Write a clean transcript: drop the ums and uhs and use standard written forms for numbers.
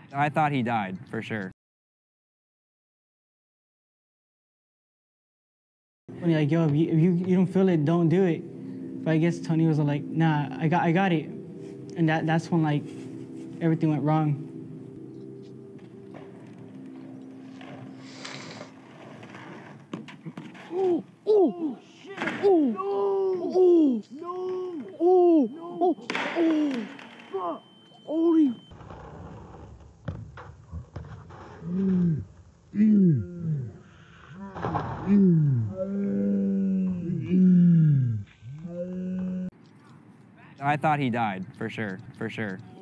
I thought he died, for sure. When you're like, yo, if you don't feel it, don't do it. But I guess Tony was like, nah, I got it. And that's when like everything went wrong. Oh, oh, shit. Oh, no. No. Oh, no. Oh, fuck. Holy. I thought he died, for sure, for sure.